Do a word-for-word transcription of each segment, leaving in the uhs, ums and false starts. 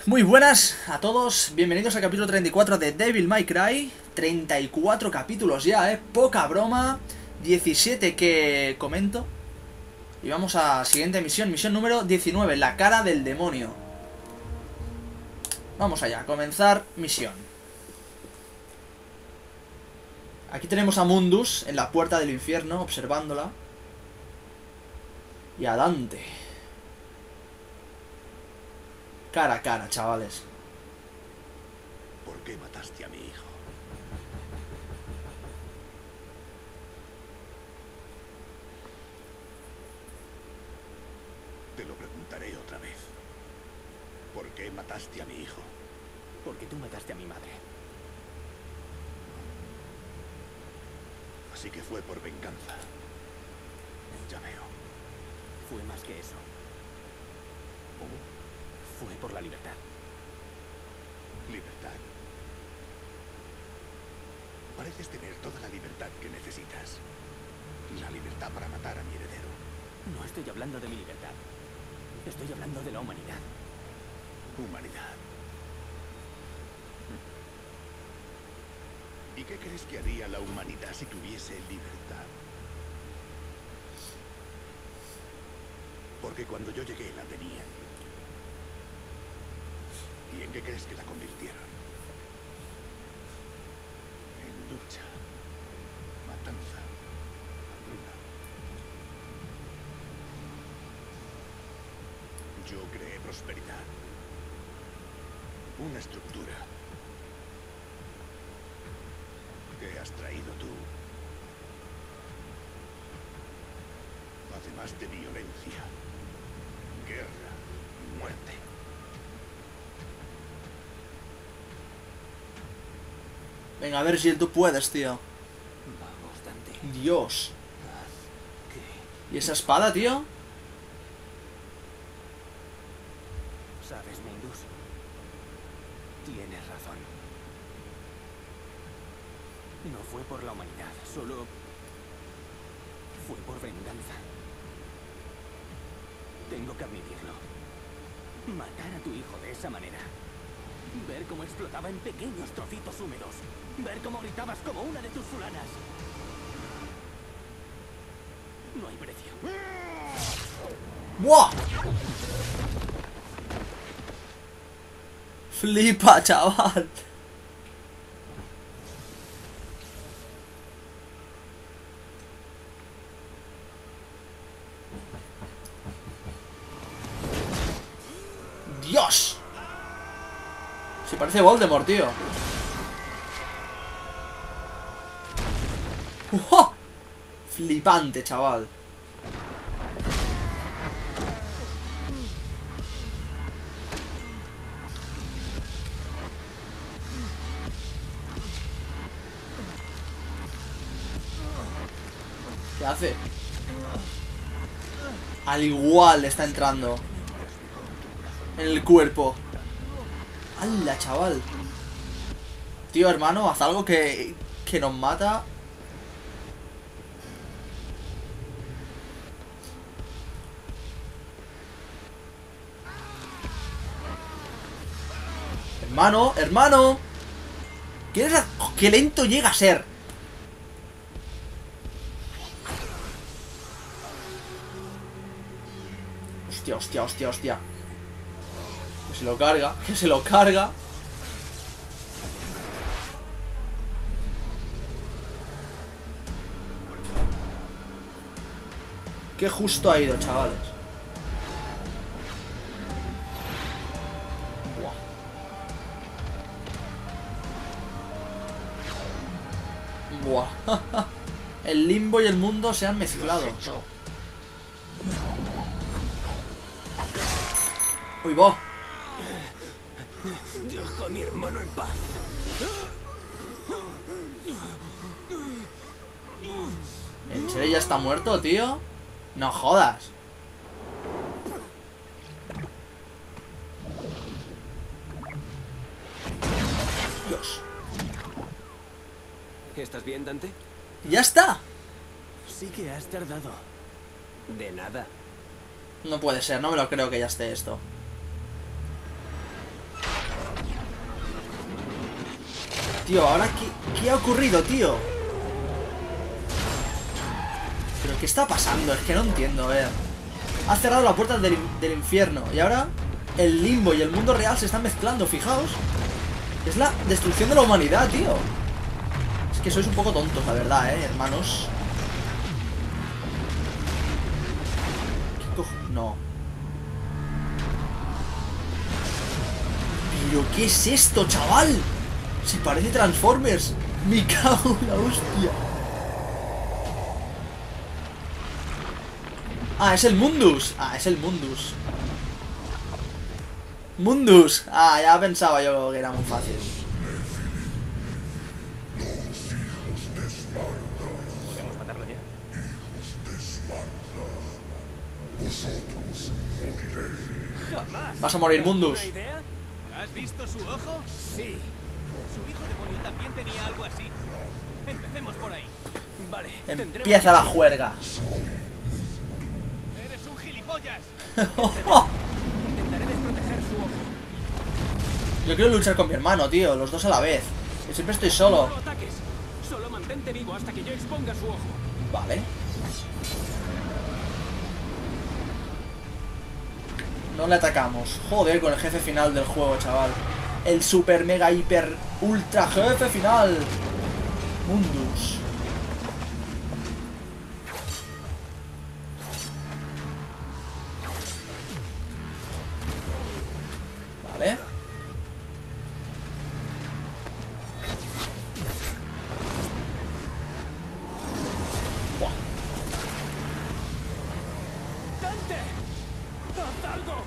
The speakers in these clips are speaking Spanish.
Muy buenas a todos, bienvenidos al capítulo treinta y cuatro de Devil May Cry. Treinta y cuatro capítulos ya, eh, poca broma. Diecisiete que comento. Y vamos a la siguiente misión, misión número diecinueve, la cara del demonio. Vamos allá, comenzar misión. Aquí tenemos a Mundus en la puerta del infierno, observándola. Y a Dante. Cara a cara, chavales. ¿Por qué mataste a mi hijo? Te lo preguntaré otra vez. ¿Por qué mataste a mi hijo? Porque tú mataste a mi madre. Así que fue por venganza. Ya veo. Fue más que eso. Fue por la libertad. Libertad. Pareces tener toda la libertad que necesitas. La libertad para matar a mi heredero. No estoy hablando de mi libertad. Estoy hablando de la humanidad. Humanidad. ¿Y qué crees que haría la humanidad si tuviese libertad? Porque cuando yo llegué la tenían. ¿Y en qué crees que la convirtieron? En lucha, matanza, hambruna. Yo creé prosperidad. Una estructura. ¿Qué has traído tú? Además de violencia, guerra y muerte. Venga, a ver si tú puedes, tío. Vamos, Dante. Dios. Haz que... ¿Y esa espada, tío? ¿Sabes, Mundus? Tienes razón. No fue por la humanidad, solo... fue por venganza. Tengo que admitirlo. Matar a tu hijo de esa manera. Ver cómo explotaba en pequeños trocitos húmedos. Ver cómo gritabas como una de tus fulanas. No hay precio. ¡Buah! Flipa, chaval. ¡Dios! Se parece Voldemort, tío. ¡Oh! Flipante, chaval. ¿Qué hace? Al igual está entrando en el cuerpo. ¡Hala, chaval! Tío, hermano, haz algo que, que nos mata. Hermano, hermano. ¿Qué, es la... ¿Qué lento llega a ser? Hostia, hostia, hostia, hostia. Que se lo carga, que se lo carga. Qué justo ha ido, chavales. Buah. Buah. El limbo y el mundo se han mezclado. Uy, va. Deja a mi hermano en paz. ¿En serio ya está muerto, tío? No jodas. Dios. ¿Estás bien, Dante? ¿Ya está? Sí que has tardado. De nada. No puede ser, no me lo creo que ya esté esto. Tío, ¿ahora qué, qué ha ocurrido, tío? ¿Pero qué está pasando? Es que no entiendo, a ver. Ha cerrado la puerta del, del infierno. Y ahora el limbo y el mundo real se están mezclando, fijaos. Es la destrucción de la humanidad, tío. Es que sois un poco tontos, la verdad, eh, hermanos. ¿Qué cojo? No. ¿Pero qué es esto, chaval? Si parece Transformers. Me cago en la hostia. Ah, es el Mundus. Ah, es el Mundus. Mundus. Ah, ya pensaba yo que era muy fácil. ¿Podemos matarlo ya? Jamás. Vas a morir, Mundus. ¿Una idea? ¿Has visto su ojo? Sí. Su hijo demonio también tenía algo así. Empecemos por ahí. Vale. Empieza la juerga. Eres un gilipollas. Intentaré desproteger su ojo. Yo quiero luchar con mi hermano, tío. Los dos a la vez. Yo siempre estoy solo. No lo ataques. Solo mantente vivo hasta que yo exponga su ojo. Vale. No le atacamos. Joder, con el jefe final del juego, chaval. El super mega hiper ultra jefe final. Mundus. Vale. Buah. ¡Dante! ¡Haz algo!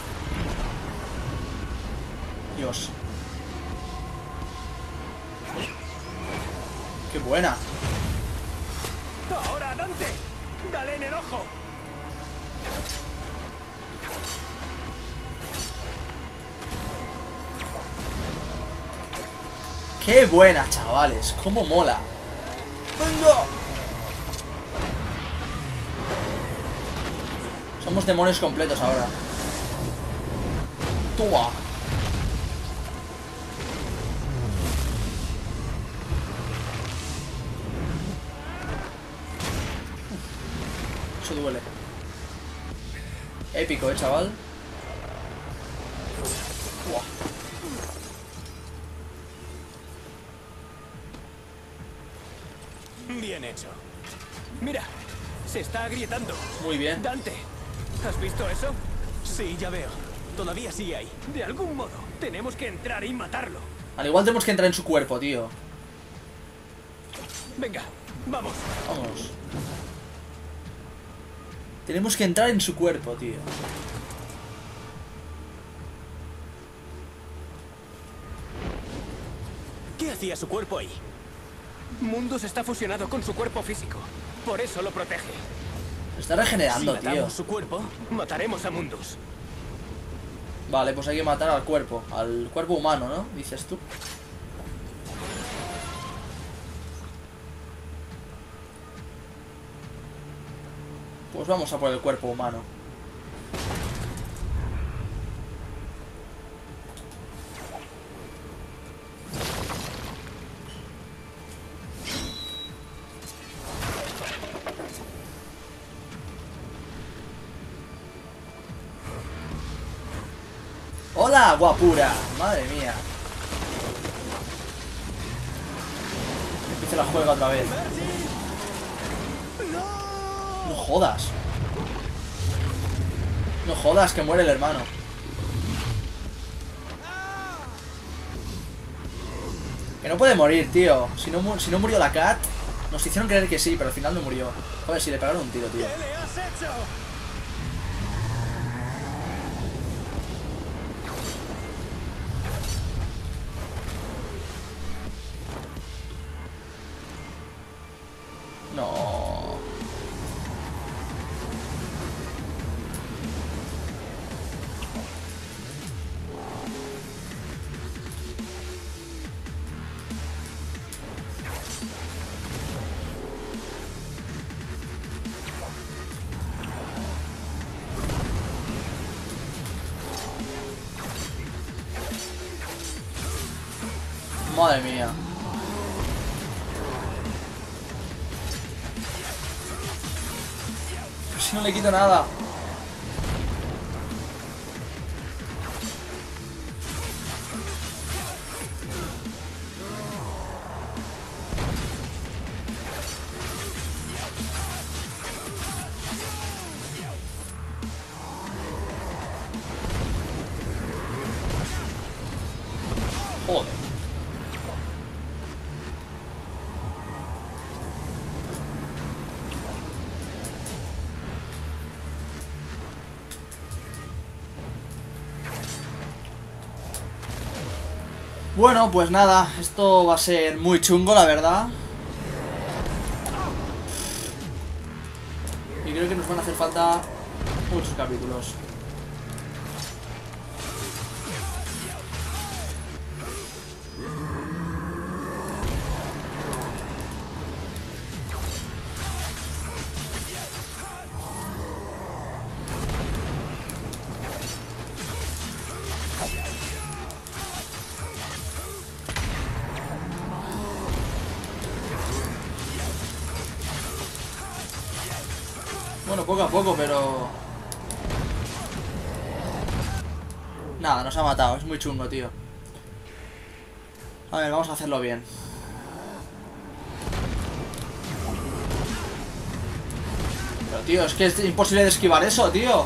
Dios. ¡Qué buena! ¡Ahora, Dante! ¡Dale en el ojo! ¡Qué buena, chavales! ¡Cómo mola! ¡Venga! Somos demonios completos ahora. ¡Toma! Eso duele. Épico, eh, chaval. Buah. Bien hecho. Mira, se está agrietando. Muy bien. Dante, ¿has visto eso? Sí, ya veo. Todavía sigue ahí. De algún modo, tenemos que entrar y matarlo. Al igual tenemos que entrar en su cuerpo, tío. Venga, vamos. Vamos. Tenemos que entrar en su cuerpo, tío. ¿Qué hacía su cuerpo ahí? Mundus está fusionado con su cuerpo físico. Por eso lo protege. Se está regenerando, si tío. matamos su cuerpo, mataremos a Mundus. Vale, pues hay que matar al cuerpo. Al cuerpo humano, ¿no? Dices tú. Pues vamos a por el cuerpo humano. ¡Hola, guapura! ¡Madre mía! Empieza la juega otra vez. No jodas. No jodas, que muere el hermano. Que no puede morir, tío. Si no, mu- si no murió la Cat, nos hicieron creer que sí, pero al final no murió. Joder, si le pegaron un tiro, tío. ¿Qué le has hecho? No. Madre mía. Si no le quito nada. Joder. Bueno, pues nada, esto va a ser muy chungo, la verdad. Y creo que nos van a hacer falta muchos capítulos. Bueno, poco a poco, pero... Nada, nos ha matado, es muy chungo, tío. A ver, vamos a hacerlo bien. Pero, tío, es que es imposible de esquivar eso, tío.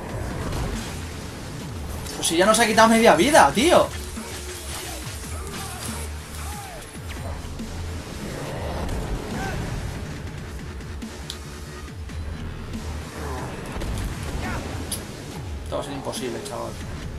Pues si ya nos ha quitado media vida, tío. Esto va a ser imposible, chaval.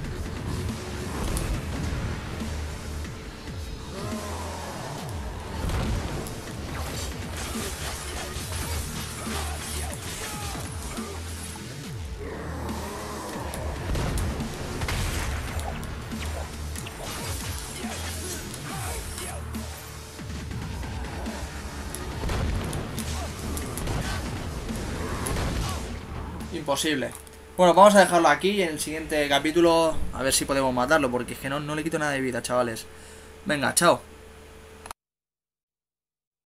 Imposible. Bueno, vamos a dejarlo aquí y en el siguiente capítulo a ver si podemos matarlo, porque es que no, no le quito nada de vida, chavales. Venga, chao.